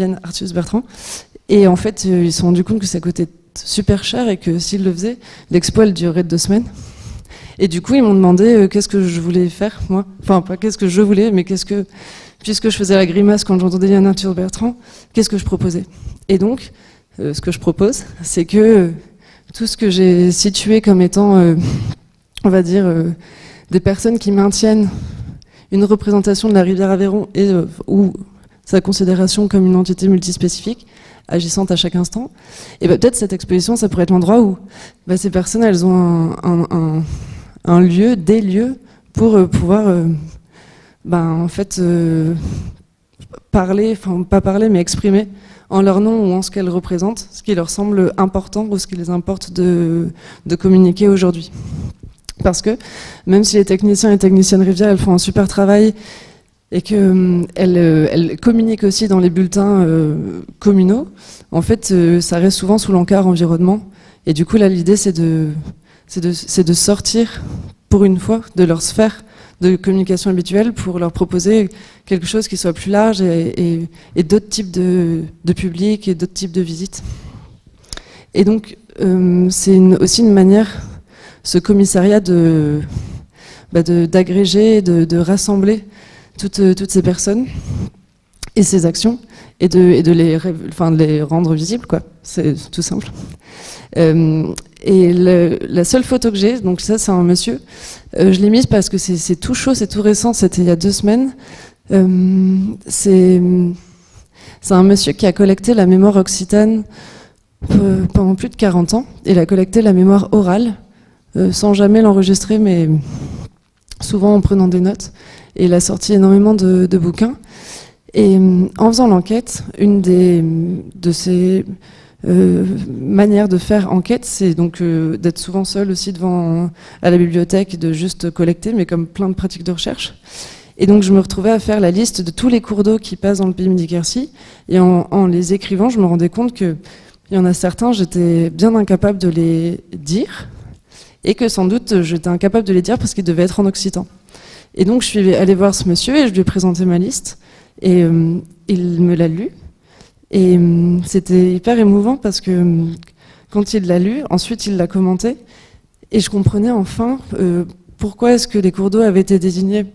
Et en fait, ils se sont rendus compte que ça coûtait super cher et que s'ils le faisaient, l'expo elle durerait 2 semaines. Et du coup, ils m'ont demandé qu'est-ce que je voulais faire, moi. Enfin, pas qu'est-ce que je voulais, mais puisque je faisais la grimace quand j'entendais Yann Arthus Bertrand, qu'est-ce que je proposais. Et donc, ce que je propose, c'est que tout ce que j'ai situé comme étant, on va dire, des personnes qui maintiennent une représentation de la rivière Aveyron ou sa considération comme une entité multispécifique, agissante à chaque instant, et peut-être cette exposition, ça pourrait être l'endroit où ces personnes, elles ont un lieu, des lieux, pour pouvoir en fait parler, enfin pas parler, mais exprimer en leur nom ou en ce qu'elles représentent, ce qui leur semble important ou ce qui les importe de communiquer aujourd'hui. Parce que même si les techniciens et techniciennes rivières, elles font un super travail et qu'elles communiquent aussi dans les bulletins communaux, en fait, ça reste souvent sous l'encart environnement. Et du coup, là, l'idée, c'est de sortir, pour une fois, de leur sphère de communication habituelle pour leur proposer quelque chose qui soit plus large et d'autres types de publics et d'autres types de visites. Et donc, c'est aussi une manière, ce commissariat, d'agréger, de rassembler toutes ces personnes et ces actions et de les rendre visibles, quoi. C'est tout simple. Et la seule photo que j'ai, donc ça c'est un monsieur, je l'ai mise parce que c'est tout chaud, c'est tout récent, c'était il y a 2 semaines. C'est un monsieur qui a collecté la mémoire occitane pendant plus de 40 ans. Il a collecté la mémoire orale, sans jamais l'enregistrer, mais souvent en prenant des notes. Et il a sorti énormément de bouquins. Et en faisant l'enquête, une de ces manière de faire enquête, c'est donc d'être souvent seul aussi à la bibliothèque, de juste collecter, mais comme plein de pratiques de recherche. Et donc je me retrouvais à faire la liste de tous les cours d'eau qui passent dans le Pays Midi-Quercy, et en les écrivant, je me rendais compte qu'il y en a certains, j'étais bien incapable de les dire, et que sans doute j'étais incapable de les dire parce qu'ils devaient être en occitan. Et donc je suis allée voir ce monsieur et je lui ai présenté ma liste, et il me l'a lu. Et c'était hyper émouvant parce que quand il l'a lu, ensuite il l'a commenté, et je comprenais enfin pourquoi est-ce que les cours d'eau avaient été désignés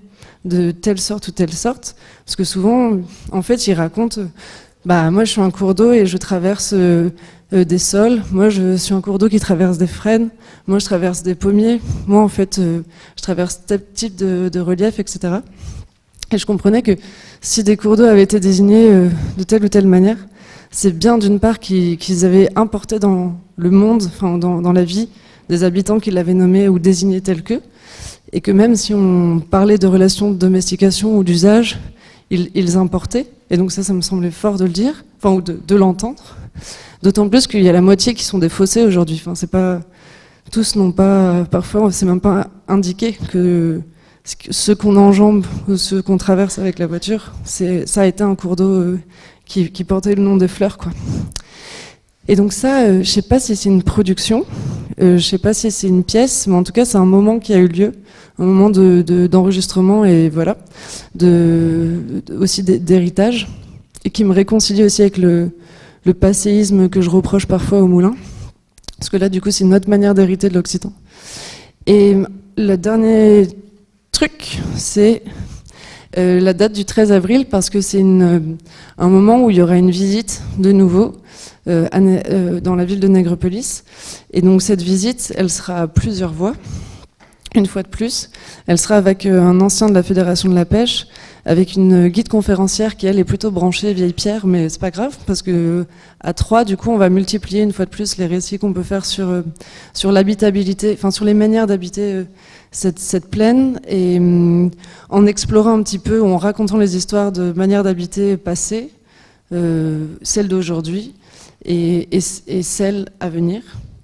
de telle sorte ou telle sorte, parce que souvent, en fait, ils racontent, bah moi je suis un cours d'eau et je traverse des sols, moi je suis un cours d'eau qui traverse des frênes, moi je traverse des pommiers, moi en fait je traverse tel type de relief, etc. Et je comprenais que si des cours d'eau avaient été désignés de telle ou telle manière, c'est bien d'une part qu'ils avaient importé dans le monde, enfin dans la vie, des habitants qui l'avaient nommé ou désigné tel qu'eux, et que même si on parlait de relations de domestication ou d'usage, ils importaient, et donc ça me semblait fort de le dire, enfin ou de l'entendre, d'autant plus qu'il y a la moitié qui sont des fossés aujourd'hui, enfin c'est pas, tous n'ont pas, parfois c'est même pas indiqué que ce qu'on enjambe ou ce qu'on traverse avec la voiture, ça a été un cours d'eau qui portait le nom des fleurs, quoi. Et donc ça, je sais pas si c'est une production, je sais pas si c'est une pièce, mais en tout cas c'est un moment qui a eu lieu, un moment d'enregistrement et voilà, aussi d'héritage, et qui me réconcilie aussi avec le passéisme que je reproche parfois au Moulin, parce que là du coup c'est une autre manière d'hériter de l'Occitan. Et le dernier truc, c'est la date du 13 avril, parce que c'est un moment où il y aura une visite de nouveau dans la ville de Nègrepelisse. Et donc cette visite, elle sera à plusieurs voies. Une fois de plus, elle sera avec un ancien de la Fédération de la pêche, avec une guide conférencière qui, elle, est plutôt branchée vieille pierre, mais c'est pas grave, parce que à 3, du coup, on va multiplier une fois de plus les récits qu'on peut faire sur l'habitabilité, enfin sur les manières d'habiter cette plaine, et en explorant un petit peu, en racontant les histoires de manières d'habiter passées, celles d'aujourd'hui et celles à venir.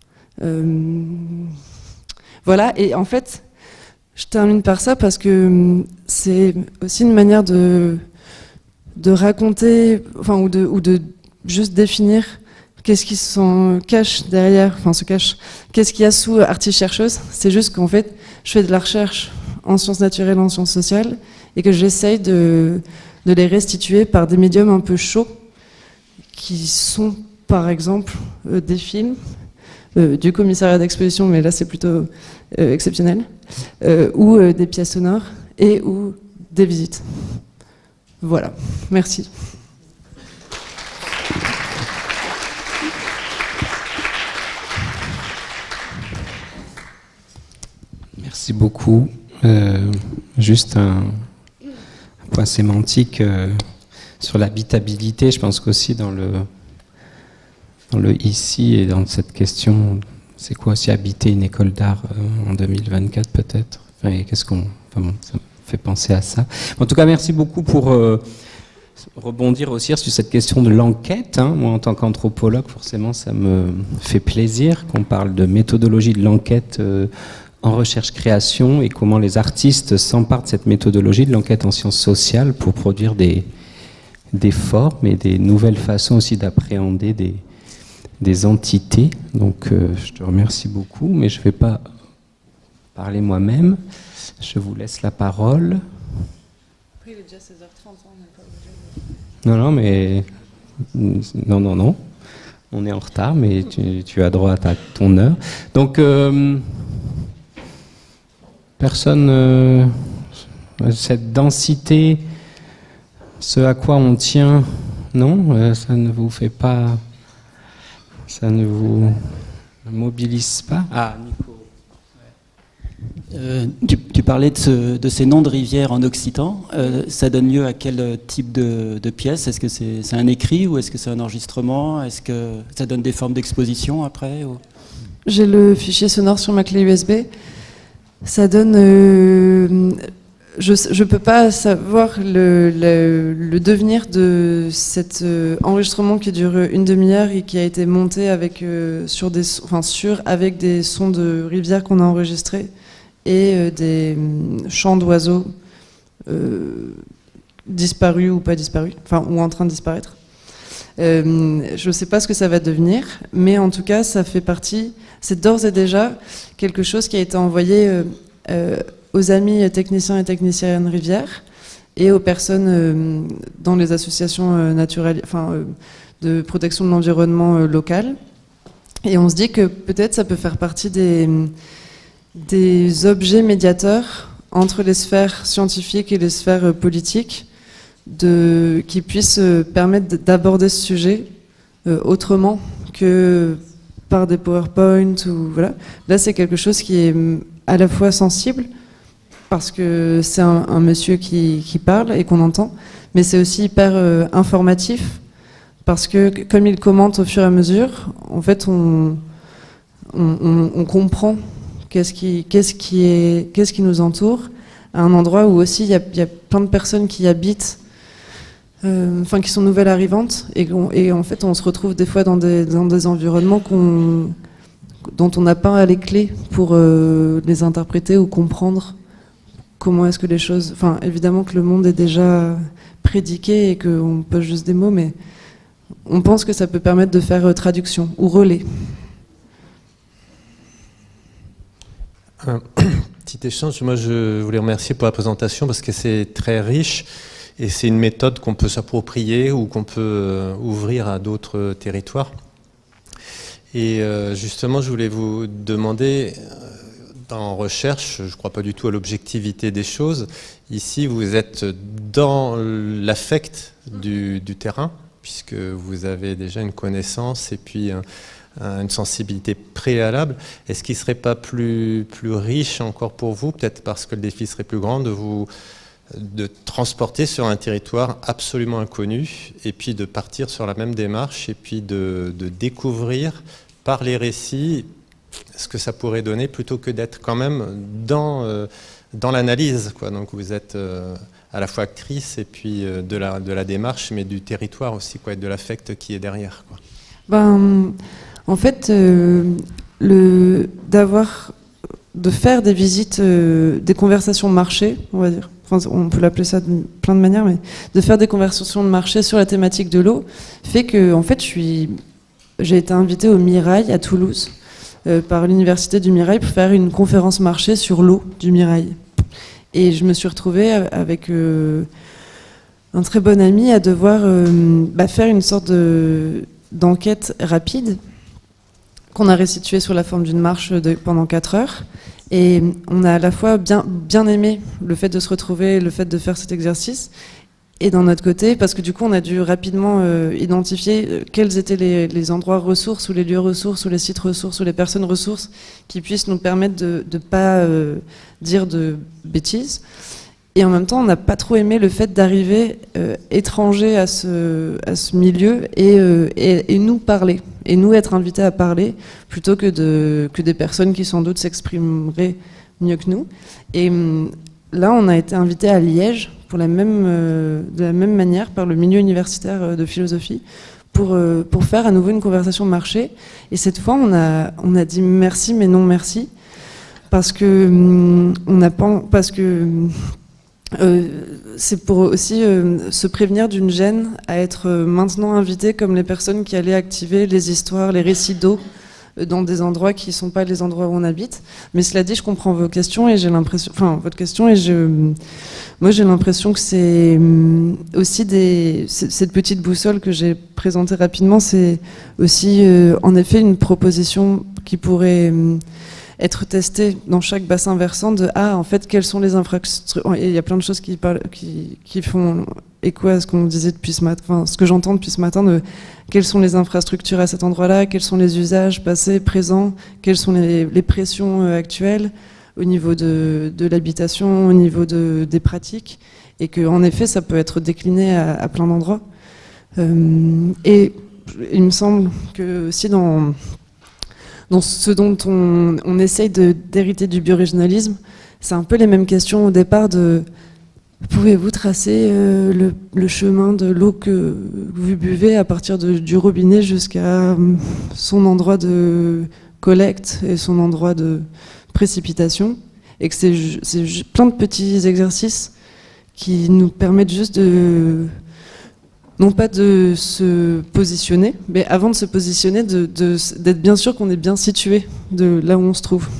Voilà, et en fait, je termine par ça parce que c'est aussi une manière de raconter, enfin, ou de juste définir qu'est-ce qui se cache derrière, enfin se cache, qu'est-ce qu'il y a sous artiste chercheuse. C'est juste qu'en fait, je fais de la recherche en sciences naturelles, en sciences sociales, et que j'essaye de les restituer par des médiums un peu chauds, qui sont par exemple des films, du commissariat d'exposition, mais là c'est plutôt exceptionnel, ou des pièces sonores, et ou des visites. Voilà, merci. Merci beaucoup. Juste un point sémantique sur l'habitabilité. Je pense qu'aussi dans le ici et dans cette question, c'est quoi aussi habiter une école d'art en 2024 peut-être, enfin, bon, ça me fait penser à ça. En tout cas, merci beaucoup pour rebondir aussi sur cette question de l'enquête. Moi, en tant qu'anthropologue, forcément, ça me fait plaisir qu'on parle de méthodologie de l'enquête en recherche-création et comment les artistes s'emparent de cette méthodologie de l'enquête en sciences sociales pour produire des formes et des nouvelles façons aussi d'appréhender des entités. Donc je te remercie beaucoup, mais je ne vais pas parler moi-même. Je vous laisse la parole. Après, il est déjà 16h30, on n'a pas Non, mais... Non. On est en retard, mais tu as droit à ton heure. Donc, personne... cette densité, ce à quoi on tient, non, ça ne vous fait pas... Ça ne vous mobilise pas? Ah, Nico. Tu parlais de ces noms de rivières en occitan. Ça donne lieu à quel type de pièce? Est-ce que c'est un écrit ou est-ce que c'est un enregistrement? Est-ce que ça donne des formes d'exposition après ou... J'ai le fichier sonore sur ma clé USB. Ça donne... Je ne peux pas savoir le devenir de cet enregistrement qui dure une demi-heure et qui a été monté avec, avec des sons de rivière qu'on a enregistrés et des chants d'oiseaux disparus ou pas disparus, enfin, ou en train de disparaître. Je ne sais pas ce que ça va devenir, mais en tout cas, ça fait partie, c'est d'ores et déjà quelque chose qui a été envoyé aux amis techniciens et techniciennes rivières et aux personnes dans les associations naturelles, de protection de l'environnement local. Et on se dit que peut-être ça peut faire partie des objets médiateurs entre les sphères scientifiques et les sphères politiques qui puissent permettre d'aborder ce sujet autrement que par des PowerPoint ou voilà. Là, c'est quelque chose qui est à la fois sensible parce que c'est un monsieur qui parle et qu'on entend, mais c'est aussi hyper informatif parce que comme il commente au fur et à mesure, en fait, on comprend qu'est-ce qui nous entoure à un endroit où aussi il y a plein de personnes qui habitent, qui sont nouvelles arrivantes et en fait, on se retrouve des fois dans des environnements dont on n'a pas les clés pour les interpréter ou comprendre comment est-ce que les choses... Enfin, évidemment que le monde est déjà prédiqué et qu'on pose juste des mots, mais on pense que ça peut permettre de faire traduction ou relais. Petit échange, moi je voulais remercier pour la présentation parce que c'est très riche et c'est une méthode qu'on peut s'approprier ou qu'on peut ouvrir à d'autres territoires. Et justement, je voulais vous demander... En recherche, je ne crois pas du tout à l'objectivité des choses. Ici, vous êtes dans l'affect du terrain, puisque vous avez déjà une connaissance et puis une sensibilité préalable. Est-ce qu'il ne serait pas plus riche encore pour vous, peut-être parce que le défi serait plus grand, de transporter sur un territoire absolument inconnu et puis de partir sur la même démarche et puis de découvrir par les récits ce que ça pourrait donner plutôt que d'être quand même dans l'analyse, quoi. Donc vous êtes à la fois actrice et puis de la démarche, mais du territoire aussi, quoi, et de l'affect qui est derrière, quoi. En fait, de faire des visites, des conversations de marché, on va dire, enfin, on peut l'appeler ça de plein de manières, mais de faire des conversations de marché sur la thématique de l'eau fait que, en fait, j'ai été invitée au Mirail à Toulouse. Par l'université du Mirail pour faire une conférence marché sur l'eau du Mirail. Et je me suis retrouvée avec un très bon ami à devoir faire une sorte d'enquête rapide qu'on a restituée sous la forme d'une marche pendant 4 heures. Et on a à la fois bien aimé le fait de se retrouver, le fait de faire cet exercice, et d'un autre côté, parce que du coup on a dû rapidement identifier quels étaient les endroits ressources ou les lieux ressources ou les sites ressources ou les personnes ressources qui puissent nous permettre de ne pas dire de bêtises. Et en même temps, on n'a pas trop aimé le fait d'arriver étranger à ce milieu et nous parler, et nous être invités à parler, plutôt que des personnes qui sans doute s'exprimeraient mieux que nous. Et là, on a été invités à Liège, de la même manière, par le milieu universitaire de philosophie, pour faire à nouveau une conversation de marché. Et cette fois, on a dit merci, mais non merci, parce que c'est pour aussi se prévenir d'une gêne à être maintenant invité comme les personnes qui allaient activer les histoires, les récits d'eau dans des endroits qui ne sont pas les endroits où on habite. Mais cela dit, je comprends vos questions et j'ai l'impression, votre question, et moi j'ai l'impression que c'est aussi cette petite boussole que j'ai présentée rapidement, c'est aussi en effet une proposition qui pourrait être testée dans chaque bassin versant en fait, quelles sont les infrastructures. Il y a plein de choses qui font écho à ce qu'on disait depuis ce matin, enfin, ce que j'entends depuis ce matin, de quelles sont les infrastructures à cet endroit-là, quels sont les usages passés, présents, quelles sont les pressions actuelles au niveau de l'habitation, au niveau des pratiques, et qu'en effet, ça peut être décliné à plein d'endroits. Et il me semble que aussi dans ce dont on essaye d'hériter du biorégionalisme, c'est un peu les mêmes questions au départ de pouvez-vous tracer le chemin de l'eau que vous buvez à partir du robinet jusqu'à son endroit de collecte et son endroit de précipitation, et que c'est plein de petits exercices qui nous permettent juste non pas de se positionner, mais avant de se positionner, d'être bien sûr qu'on est bien situé de là où on se trouve.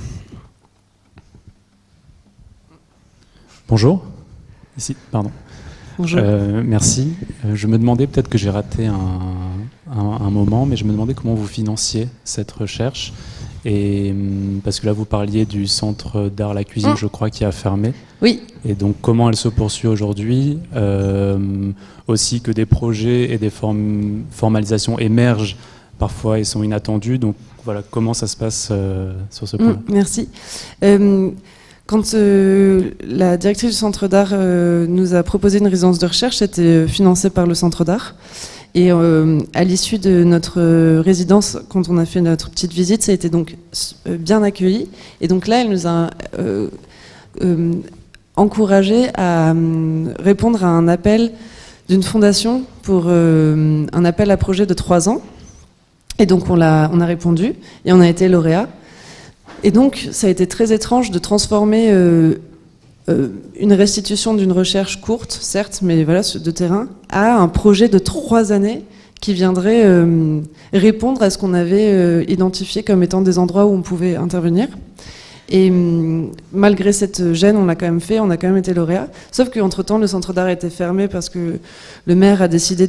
Bonjour. Ici, pardon. Bonjour. Merci. Je me demandais, peut-être que j'ai raté un moment, mais je me demandais comment vous financiez cette recherche Et parce que là, vous parliez du centre d'art La Cuisine, je crois, qui a fermé. Oui. Et donc, comment elle se poursuit aujourd'hui? Aussi que des projets et des formalisations émergent parfois et sont inattendus. Donc, voilà, comment ça se passe sur ce point? Merci. Quand la directrice du centre d'art nous a proposé une résidence de recherche, c'était financé par le centre d'art. Et à l'issue de notre résidence, quand on a fait notre petite visite, ça a été donc bien accueilli. Et donc là, elle nous a encouragé à répondre à un appel d'une fondation pour un appel à projet de 3 ans. Et donc on a répondu et on a été lauréat. Et donc ça a été très étrange de transformer une restitution d'une recherche courte, certes, mais voilà, de terrain, à un projet de 3 années qui viendrait répondre à ce qu'on avait identifié comme étant des endroits où on pouvait intervenir. Et malgré cette gêne, on l'a quand même fait, on a quand même été lauréat. Sauf qu'entre-temps, le centre d'art était fermé parce que le maire a décidé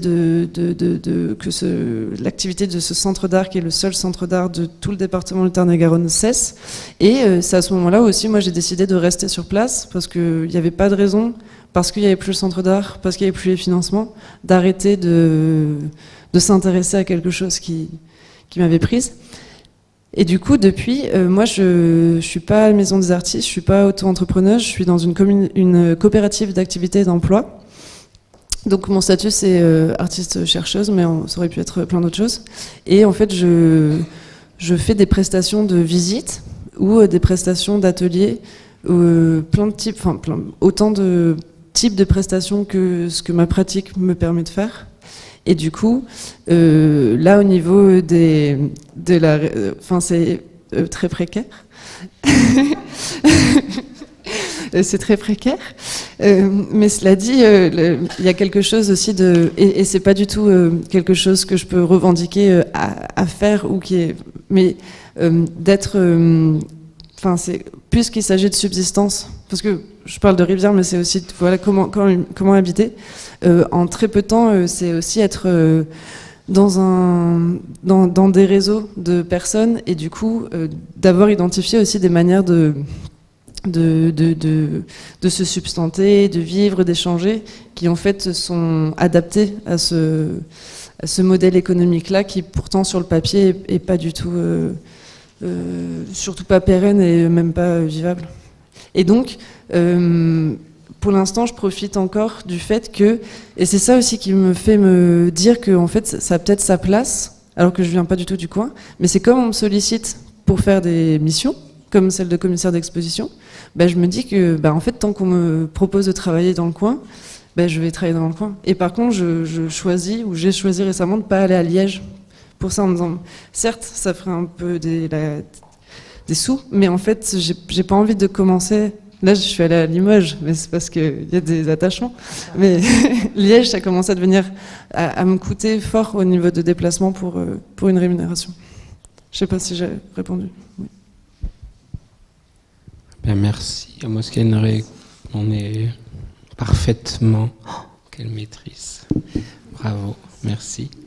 que l'activité de ce centre d'art, qui est le seul centre d'art de tout le département du Tarn-et-Garonne, cesse. Et c'est à ce moment-là aussi, moi, j'ai décidé de rester sur place parce qu'il n'y avait pas de raison, parce qu'il n'y avait plus le centre d'art, parce qu'il n'y avait plus les financements, d'arrêter de s'intéresser à quelque chose qui m'avait prise. Et du coup, depuis, moi, je suis pas à la Maison des Artistes, je suis pas auto-entrepreneuse, je suis dans une coopérative d'activité et d'emploi. Donc mon statut, c'est artiste-chercheuse, mais ça aurait pu être plein d'autres choses. Et en fait, je fais des prestations de visite ou des prestations d'ateliers, plein de types, enfin autant de types de prestations que ce que ma pratique me permet de faire. Et du coup, là, au niveau c'est très précaire. C'est très précaire. Mais cela dit, il y a quelque chose aussi de... Et c'est pas du tout quelque chose que je peux revendiquer à faire, ou qui est... Mais d'être... c'est puisqu'il s'agit de subsistance, parce que je parle de rivière, mais c'est aussi voilà comment habiter. En très peu de temps, c'est aussi être dans des réseaux de personnes, et du coup d'avoir identifié aussi des manières de se substanter, de vivre, d'échanger, qui en fait sont adaptés à ce modèle économique-là, qui pourtant sur le papier est pas du tout... surtout pas pérenne et même pas vivable. Et donc, pour l'instant, je profite encore du fait que, et c'est ça aussi qui me fait me dire que en fait, ça a peut-être sa place, alors que je viens pas du tout du coin, mais c'est comme on me sollicite pour faire des missions, comme celle de commissaire d'exposition, je me dis que en fait, tant qu'on me propose de travailler dans le coin, je vais travailler dans le coin. Et par contre, j'ai choisi récemment de pas aller à Liège, pour ça, en me disant, certes, ça ferait un peu des sous, mais en fait, j'ai pas envie de commencer. Là, je suis allée à Limoges, mais c'est parce qu'il y a des attachements. Mais Liège, ça commence à devenir, à me coûter fort au niveau de déplacement pour une rémunération. Je sais pas si j'ai répondu. Oui. Merci. Mosquenré, on est parfaitement... Oh, quelle maîtrise. Bravo, merci.